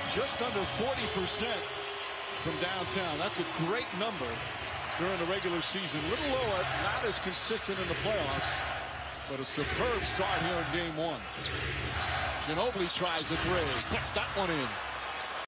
just under 40% from downtown. That's a great number during the regular season. A little lower, not as consistent in the playoffs, but a superb start here in game one. Ginobili tries a three, puts that one in.